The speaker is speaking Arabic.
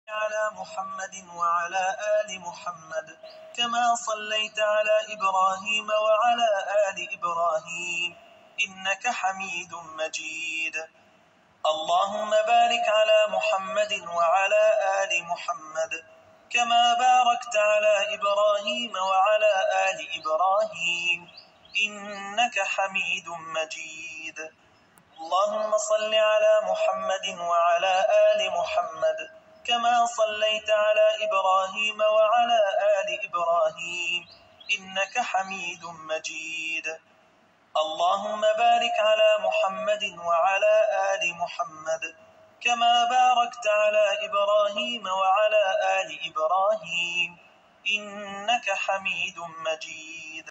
على محمد وعلى آل محمد كما صليت على إبراهيم وعلى آل إبراهيم إنك حميد مجيد. اللهم بارك على محمد وعلى آل محمد كما باركت على إبراهيم وعلى آل إبراهيم إنك حميد مجيد. اللهم صل على محمد وعلى آل محمد كما صليت على إبراهيم وعلى آل إبراهيم إنك حميد مجيد. اللهم بارك على محمد وعلى آل محمد كما باركت على إبراهيم وعلى آل إبراهيم إنك حميد مجيد.